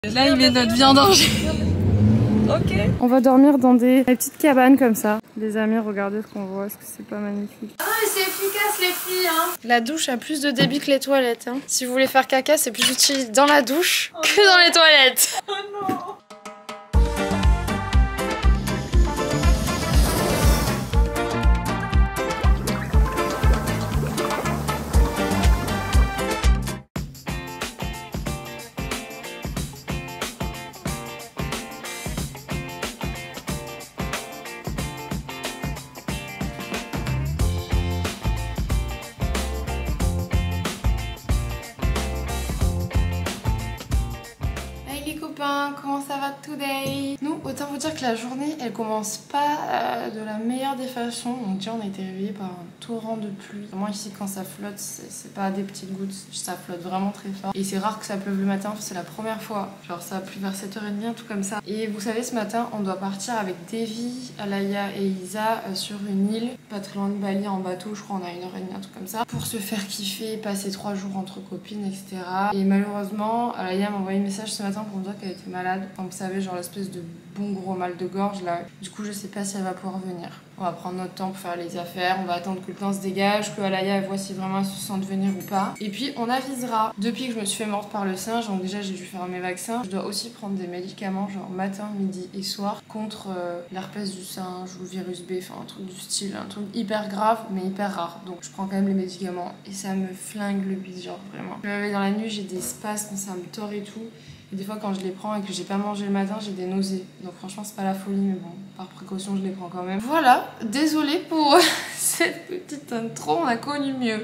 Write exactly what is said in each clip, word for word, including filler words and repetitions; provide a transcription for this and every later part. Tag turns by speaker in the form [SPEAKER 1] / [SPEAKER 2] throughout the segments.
[SPEAKER 1] Là, il met notre vie en danger. Ok.
[SPEAKER 2] On va dormir dans des, des petites cabanes comme ça. Les amis, regardez ce qu'on voit, est-ce que c'est pas magnifique? Ah, mais c'est efficace les filles, hein. La douche a plus de débit que les toilettes, hein. Si vous voulez faire caca, c'est plus utile dans la douche oh que non. dans les toilettes.
[SPEAKER 1] Oh non.
[SPEAKER 2] Comment ça va today? Nous, autant vous dire que la journée, elle commence pas euh, de la meilleure des façons. Donc déjà, on a été réveillés par un torrent de pluie. Moi ici, quand ça flotte, c'est pas des petites gouttes, ça flotte vraiment très fort. Et c'est rare que ça pleuve le matin, c'est la première fois. Genre ça a plu vers sept heures trente, un tout comme ça. Et vous savez, ce matin, on doit partir avec Devi, Alaya et Isa euh, sur une île, pas très loin de Bali en bateau, je crois on a une heure et demie, un truc comme ça, pour se faire kiffer, passer trois jours entre copines, et cetera. Et malheureusement, Alaya m'a envoyé un message ce matin pour me dire qu'elle était malade. Comme vous savez, genre l'espèce de bon gros mal de gorge là. Du coup, je sais pas si elle va pouvoir venir. On va prendre notre temps pour faire les affaires, on va attendre que le temps se dégage, que Alaya elle voit si vraiment elle se sent de venir ou pas. Et puis on avisera. Depuis que je me suis fait mordre par le singe, donc déjà j'ai dû faire mes vaccins, je dois aussi prendre des médicaments genre matin, midi et soir contre euh, l'herpès du singe ou le virus B, enfin un truc du style, un truc hyper grave mais hyper rare. Donc je prends quand même les médicaments et ça me flingue le bide, genre vraiment. Je me réveille dans la nuit, j'ai des spasmes, ça me tord et tout. Et des fois quand je les prends et que j'ai pas mangé le matin, j'ai des nausées. Donc franchement c'est pas la folie, mais bon, par précaution je les prends quand même. Voilà, désolée pour cette petite intro, on a connu mieux.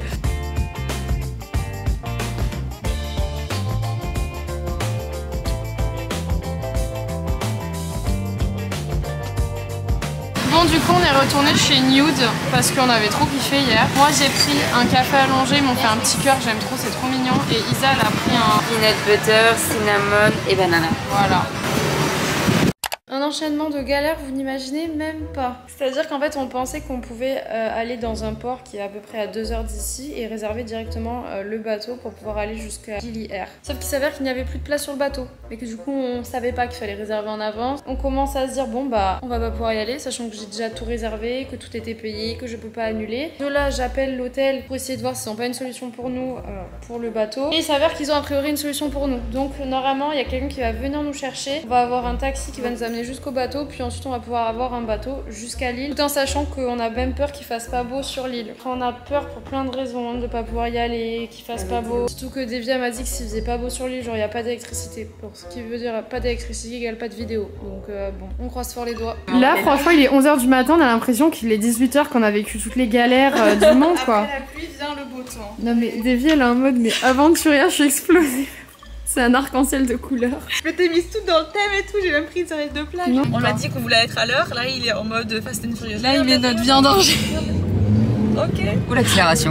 [SPEAKER 2] Bon, du coup on est retourné chez Nude parce qu'on avait trop kiffé hier. Moi j'ai pris un café allongé, ils m'ont fait un petit cœur, j'aime trop, c'est trop mignon. Et Isa elle a pris un
[SPEAKER 1] peanut butter, cinnamon et banana.
[SPEAKER 2] Voilà. Un enchaînement de galères, vous n'imaginez même pas. C'est-à-dire qu'en fait, on pensait qu'on pouvait euh, aller dans un port qui est à peu près à deux heures d'ici et réserver directement euh, le bateau pour pouvoir aller jusqu'à Gili Air. Sauf qu'il s'avère qu'il n'y avait plus de place sur le bateau et que du coup, on savait pas qu'il fallait réserver en avance. On commence à se dire, bon bah, on va pas pouvoir y aller, sachant que j'ai déjà tout réservé, que tout était payé, que je peux pas annuler. De là, j'appelle l'hôtel pour essayer de voir s'ils n'ont pas une solution pour nous, euh, pour le bateau. Et il s'avère qu'ils ont a priori une solution pour nous. Donc, normalement, il y a quelqu'un qui va venir nous chercher. On va avoir un taxi qui va nous amener jusqu'au bateau, puis ensuite on va pouvoir avoir un bateau jusqu'à l'île, tout en sachant qu'on a même peur qu'il fasse pas beau sur l'île. On a peur pour plein de raisons, hein, de pas pouvoir y aller, qu'il fasse pas beau. Surtout que Devia m'a dit que s'il faisait pas beau sur l'île, genre il y a pas d'électricité. Pour ce qui veut dire pas d'électricité égale pas de vidéo. Donc euh, bon, on croise fort les doigts. Là franchement il est onze heures du matin, on a l'impression qu'il est dix-huit heures, qu'on a vécu toutes les galères euh, du monde quoi.
[SPEAKER 1] Après la pluie vient le beau temps.
[SPEAKER 2] Non mais Devia elle est en mode mais aventurière, je suis explosée. C'est un arc-en-ciel de couleurs.
[SPEAKER 1] Je t'ai mise tout dans le thème et tout, j'ai même pris une serviette de plage. Non, on l'a dit qu'on voulait être à l'heure, là il est en mode Fast and Furious.
[SPEAKER 2] Là il met notre vie en danger.
[SPEAKER 1] Ok.
[SPEAKER 3] Ou l'accélération.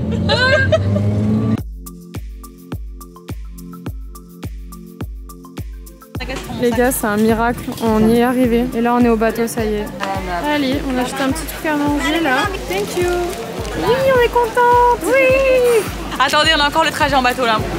[SPEAKER 2] Les gars, c'est un miracle, on y est arrivé. Et là on est au bateau, ça y est. Allez, on a acheté un petit truc à manger là. Thank you. Oui, on est contente. Oui.
[SPEAKER 1] Attendez, on a encore le trajet en bateau là.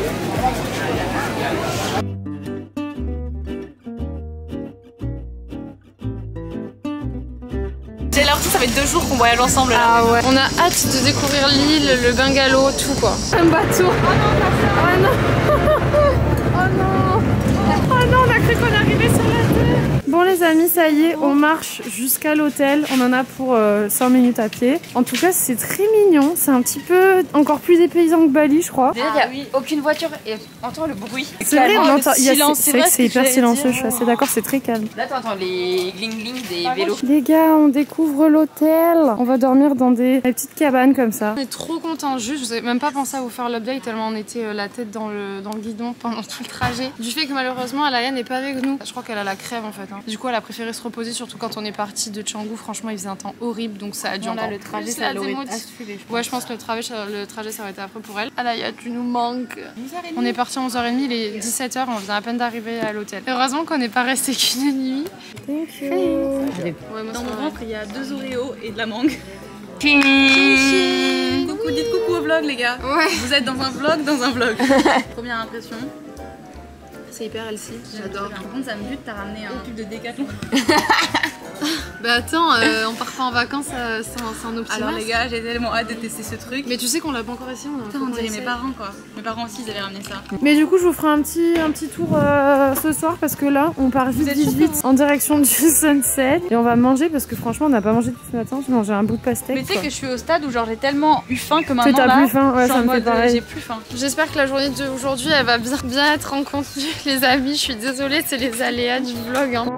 [SPEAKER 1] J'ai l'impression que ça fait deux jours qu'on voyage ensemble là.
[SPEAKER 2] Ah ouais. On a hâte de découvrir l'île, le bungalow, tout quoi. Un bateau. Oh non. Oh non. Oh non, on a cru qu'on arrivait sur la terre. Bon les amis, ça y est, on marche jusqu'à l'hôtel. On en a pour euh, cinq minutes à pied. En tout cas, c'est très mignon. C'est un petit peu encore plus dépaysant que Bali, je crois.
[SPEAKER 3] Il n'y a ah, oui. aucune voiture et on entend le bruit.
[SPEAKER 2] C'est vrai, on entend. C'est vrai que c'est hyper silencieux. Je suis assez d'accord, c'est très calme.
[SPEAKER 3] Là, t'entends les gling-gling des vélos.
[SPEAKER 2] Les gars, on découvre l'hôtel. On va dormir dans des, des petites cabanes comme ça. On est trop contents. Juste, je n'avais même pas pensé à vous faire l'update tellement on était euh, la tête dans le, dans le guidon pendant tout le trajet. Du fait que malheureusement, Alaya n'est pas avec nous. Je crois qu'elle a la crève en fait. Hein. Du coup, elle a préféré se reposer, surtout quand on est parti de Canggu. Franchement, il faisait un temps horrible, donc ça a dû
[SPEAKER 3] voilà,
[SPEAKER 2] encore
[SPEAKER 3] le trajet,
[SPEAKER 2] plus
[SPEAKER 3] ça
[SPEAKER 2] la
[SPEAKER 3] l'aurait
[SPEAKER 2] démotiver. Ouais, je pense que le trajet, le trajet, ça aurait été affreux pour elle. Alaya, tu nous manques. On est parti à onze heures trente, il est dix-sept heures, on vient à peine d'arriver à l'hôtel. Heureusement qu'on n'est pas resté qu'une nuit. Thank you.
[SPEAKER 1] Ouais, moi, dans mon ventre, il y a deux Oreos et de la mangue.
[SPEAKER 2] Ching ching.
[SPEAKER 1] Coucou, dites coucou au vlog les gars.
[SPEAKER 2] Ouais.
[SPEAKER 1] Vous êtes dans un vlog, dans un vlog. Première impression.
[SPEAKER 2] c'est hyper healthy.
[SPEAKER 3] J'adore. Par contre, ça me bute, t'as ramené un pub de Décathlon.
[SPEAKER 2] Bah attends, euh, on part pas en vacances euh, sans, sans nos petits
[SPEAKER 1] Alors
[SPEAKER 2] masques.
[SPEAKER 1] les gars, j'ai tellement hâte de tester ce truc.
[SPEAKER 2] Mais tu sais qu'on l'a pas encore essayé, on a
[SPEAKER 1] Putain, on dirait mes parents quoi. Mes parents aussi ils avaient ramené ça.
[SPEAKER 2] Mais du coup je vous ferai un petit, un petit tour euh, ce soir parce que là on part vite vite vite en direction du sunset et on va manger parce que franchement on n'a pas mangé depuis ce matin, j'ai mangé un bout de pastèque.
[SPEAKER 3] Mais tu sais que je suis au stade où genre j'ai tellement eu faim que maintenant
[SPEAKER 2] t'as
[SPEAKER 3] là,
[SPEAKER 2] plus faim, ouais, ça me fait pareil.
[SPEAKER 1] J'ai plus faim.
[SPEAKER 2] J'espère que la journée d'aujourd'hui elle va bien, bien être en contenu les amis, je suis désolée c'est les aléas du vlog hein.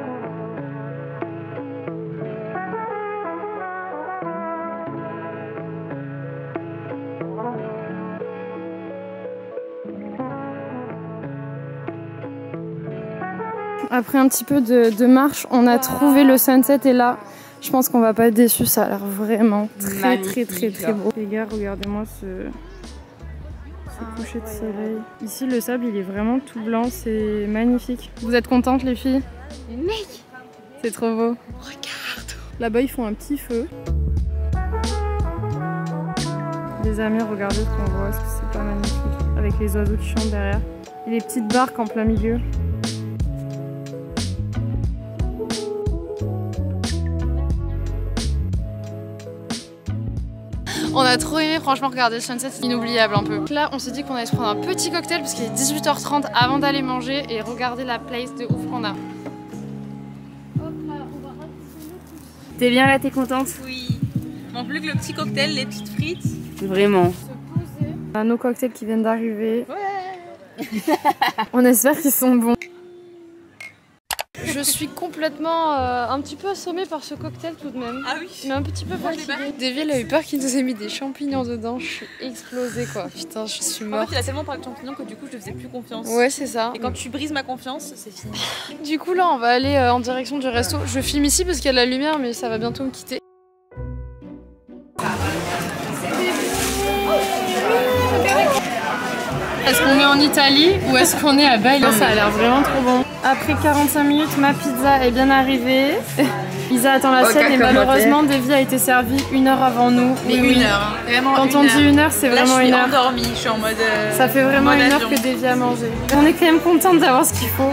[SPEAKER 2] Après un petit peu de, de marche, on a wow. trouvé le sunset et là, je pense qu'on va pas être déçus, ça a l'air vraiment très magnifique, très très très beau. Les gars, regardez-moi ce, ce coucher de soleil. Ici, le sable, il est vraiment tout blanc, c'est magnifique. Vous êtes contentes les filles?
[SPEAKER 3] Mec,
[SPEAKER 2] c'est trop beau.
[SPEAKER 3] Regarde.
[SPEAKER 2] Là-bas, ils font un petit feu. Les amis, regardez ce qu'on voit, est-ce que c'est pas magnifique? Avec les oiseaux qui chantent derrière. Et les petites barques en plein milieu. On a trop aimé, franchement, regarder le sunset, c'est inoubliable un peu. Là, on s'est dit qu'on allait se prendre un petit cocktail parce qu'il est dix-huit heures trente avant d'aller manger et regarder la place de ouf qu'on a.
[SPEAKER 3] T'es bien là, t'es contente?
[SPEAKER 1] Oui. Il manque plus que le petit cocktail, les petites frites.
[SPEAKER 3] Vraiment.
[SPEAKER 2] On a nos cocktails qui viennent d'arriver. Ouais. On espère qu'ils sont bons. Je suis complètement euh, un petit peu assommée par ce cocktail tout de même.
[SPEAKER 1] Ah oui.
[SPEAKER 2] Mais un petit peu fatiguée. Davy elle a eu peur qu'il nous ait mis des champignons dedans. Je suis explosée quoi. Putain, je suis morte.
[SPEAKER 1] En fait, il a tellement parlé de champignons que du coup, je ne faisais plus confiance.
[SPEAKER 2] Ouais, c'est ça.
[SPEAKER 1] Et quand tu brises ma confiance, c'est fini.
[SPEAKER 2] Du coup, là, on va aller euh, en direction du resto. Je filme ici parce qu'il y a de la lumière, mais ça va bientôt me quitter. Est-ce qu'on est en Italie ou est-ce qu'on est à Bali? Ça a l'air vraiment trop bon. Après quarante-cinq minutes, ma pizza est bien arrivée. Isa attend la sienne et malheureusement, Davy a été servi une heure avant nous.
[SPEAKER 1] Mais
[SPEAKER 2] oui,
[SPEAKER 1] une
[SPEAKER 2] oui.
[SPEAKER 1] heure, hein. Vraiment
[SPEAKER 2] Quand
[SPEAKER 1] une
[SPEAKER 2] on
[SPEAKER 1] heure.
[SPEAKER 2] dit une heure, c'est vraiment une heure.
[SPEAKER 1] Je suis endormie, je suis en mode. Euh,
[SPEAKER 2] Ça fait vraiment une heure que Davy a mangé. On est quand même contente d'avoir ce qu'il faut.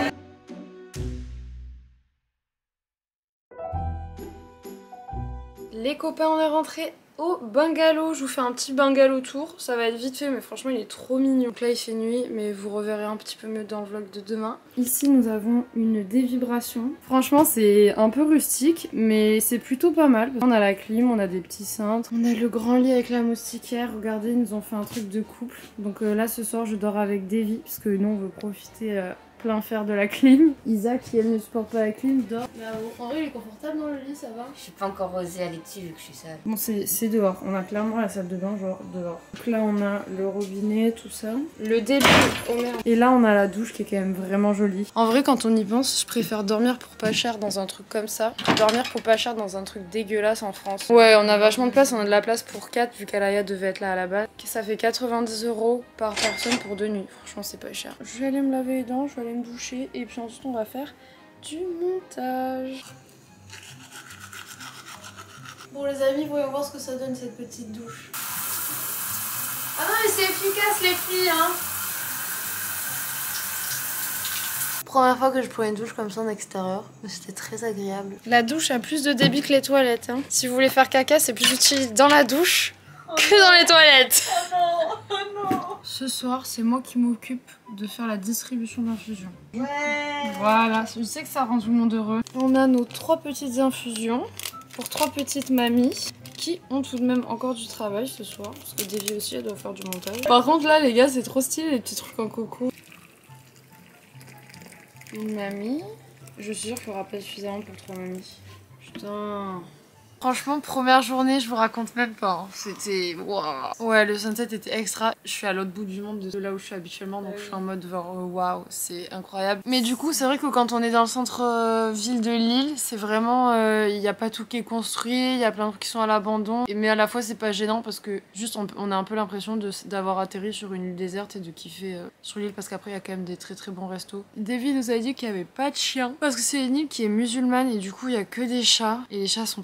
[SPEAKER 2] Les copains, on est rentrés au bungalow. Je vous fais un petit bungalow tour. Ça va être vite fait, mais franchement, il est trop mignon. Donc là, il fait nuit, mais vous reverrez un petit peu mieux dans le vlog de demain. Ici, nous avons une dévibration. Franchement, c'est un peu rustique, mais c'est plutôt pas mal. On a la clim, on a des petits cintres. On a le grand lit avec la moustiquaire. Regardez, ils nous ont fait un truc de couple. Donc euh, là, ce soir, je dors avec Davy, parce que nous, on veut profiter... Euh, plein fer de la clim. Isa, qui elle ne supporte pas la clim, dort là-haut. En vrai, il est confortable dans le lit, ça va?
[SPEAKER 3] Je suis pas encore osée aller dessus vu que je suis seule.
[SPEAKER 2] Bon, c'est dehors. On a clairement la salle de bain, genre dehors. Donc là, on a le robinet, tout ça. Le début. Oh merde. Et là, on a la douche qui est quand même vraiment jolie. En vrai, quand on y pense, je préfère dormir pour pas cher dans un truc comme ça. Dormir pour pas cher dans un truc dégueulasse en France. Ouais, on a vachement de place. On a de la place pour quatre vu qu'Alaya devait être là à la base. Ça fait quatre-vingt-dix euros par personne pour deux nuits. Franchement, c'est pas cher. Je vais aller me laver les dents, je vais aller me doucher et puis ensuite on va faire du montage. Bon les amis, voyons voir ce que ça donne cette petite douche. Ah non mais c'est efficace les filles hein. Première fois que je prenais une douche comme ça en extérieur, mais c'était très agréable. La douche a plus de débit que les toilettes hein. Si vous voulez faire caca, c'est plus utile dans la douche oh que non. Dans les toilettes.
[SPEAKER 1] Oh non, oh non.
[SPEAKER 2] Ce soir, c'est moi qui m'occupe de faire la distribution d'infusions.
[SPEAKER 1] Ouais.
[SPEAKER 2] Voilà, je sais que ça rend tout le monde heureux. On a nos trois petites infusions pour trois petites mamies qui ont tout de même encore du travail ce soir. Parce que Davy aussi, elle doit faire du montage. Par contre, là, les gars, c'est trop stylé, les petits trucs en coco. Une mamie. Je suis sûre qu'il n'y aura pas suffisamment pour trois mamies. Putain... Franchement, première journée, je vous raconte même pas. Hein. C'était... Waouh. Ouais, le sunset était extra. Je suis à l'autre bout du monde de là où je suis habituellement, donc je suis en mode waouh, c'est incroyable. Mais du coup, c'est vrai que quand on est dans le centre-ville de Lille, c'est vraiment... Il euh, n'y a pas tout qui est construit, il y a plein de trucs qui sont à l'abandon. Mais à la fois, c'est pas gênant parce que juste, on, on a un peu l'impression d'avoir atterri sur une île déserte et de kiffer euh, sur l'île parce qu'après, il y a quand même des très très bons restos. Davy nous a dit qu'il n'y avait pas de chiens parce que c'est une île qui est musulmane et du coup, il n'y a que des chats. Et les chats sont très mignons.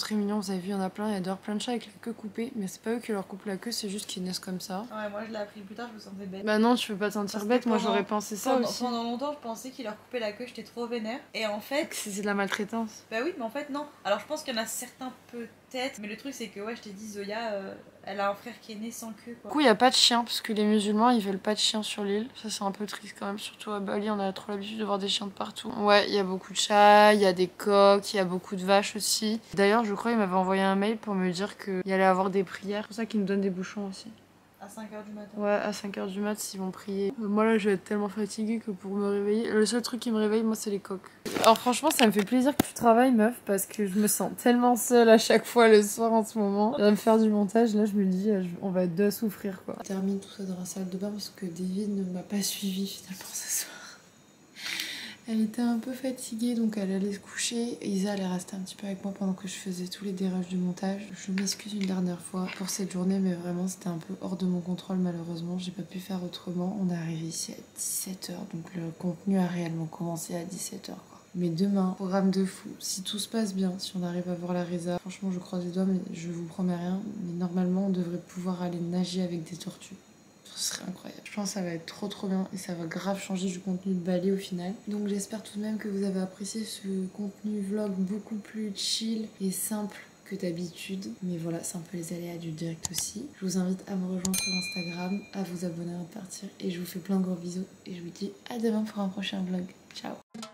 [SPEAKER 2] vous avez vu, il y en a plein, il y a d'ailleurs plein de chats avec la queue coupée, mais c'est pas eux qui leur coupent la queue, c'est juste qu'ils naissent comme ça.
[SPEAKER 1] Ouais, moi je l'ai appris plus tard, je me sentais bête.
[SPEAKER 2] Bah non, tu peux pas te sentir bête, moi j'aurais pensé ça
[SPEAKER 1] pendant,
[SPEAKER 2] aussi.
[SPEAKER 1] Pendant longtemps, je pensais qu'ils leur coupaient la queue, j'étais trop vénère. Et en fait.
[SPEAKER 2] C'est de la maltraitance.
[SPEAKER 1] Bah oui, mais en fait, non. Alors je pense qu'il y en a certains peut-être, mais le truc c'est que, ouais, je t'ai dit, Zoya, euh, elle a un frère qui est né sans queue, quoi.
[SPEAKER 2] Du coup, il y a pas de chien, parce que les musulmans ils veulent pas de chiens sur l'île. Ça, c'est un peu triste quand même, surtout à Bali, on a trop l'habitude de voir des chiens de partout. Ouais, il y a beaucoup de chats, il y a des coqs, il y a beaucoup de vaches aussi. D'ailleurs, je crois qu'il m'avait envoyé un mail pour me dire qu'il y allait avoir des prières. C'est pour ça qu'ils nous donnent des bouchons aussi.
[SPEAKER 1] À cinq heures du matin.
[SPEAKER 2] Ouais, à cinq heures du mat, s'ils vont prier. Moi là, je vais être tellement fatiguée que pour me réveiller, le seul truc qui me réveille, moi, c'est les coqs. Alors franchement, ça me fait plaisir que tu travailles, meuf, parce que je me sens tellement seule à chaque fois le soir en ce moment. Je viens de faire du montage, là, je me dis, on va être deux à souffrir, quoi. Je termine tout ça dans la salle de bain parce que David ne m'a pas suivi finalement ce soir. Elle était un peu fatiguée, donc elle allait se coucher. Isa, elle est restée un petit peu avec moi pendant que je faisais tous les dérages du montage. Je m'excuse une dernière fois pour cette journée, mais vraiment, c'était un peu hors de mon contrôle, malheureusement. J'ai pas pu faire autrement. On est arrivé ici à dix-sept heures, donc le contenu a réellement commencé à dix-sept heures, quoi. Mais demain, programme de fou. Si tout se passe bien, si on arrive à voir la Reza, franchement, je croise les doigts, mais je vous promets rien. Mais normalement, on devrait pouvoir aller nager avec des tortues. Ce serait incroyable. Je pense que ça va être trop trop bien et ça va grave changer du contenu de Bali au final. Donc j'espère tout de même que vous avez apprécié ce contenu vlog beaucoup plus chill et simple que d'habitude. Mais voilà, c'est un peu les aléas du direct aussi. Je vous invite à me rejoindre sur Instagram, à vous abonner à partir et je vous fais plein de gros bisous et je vous dis à demain pour un prochain vlog. Ciao.